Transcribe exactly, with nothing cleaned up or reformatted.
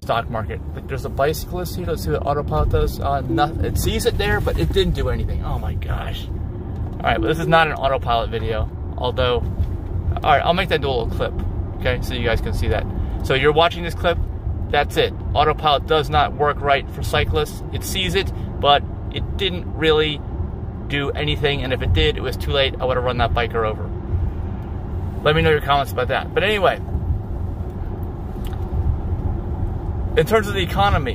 stock market. Like, there's a bicyclist here. Let's see what AutoPilot does. Uh, nothing. It sees it there, but it didn't do anything. Oh my gosh. All right, but this is not an AutoPilot video. Although, all right, I'll make that into a little clip. Okay, so you guys can see that. So you're watching this clip. That's it. AutoPilot does not work right for cyclists. It sees it, but it didn't really do anything. And if it did, it was too late. I would have run that biker over. Let me know your comments about that. But anyway, in terms of the economy,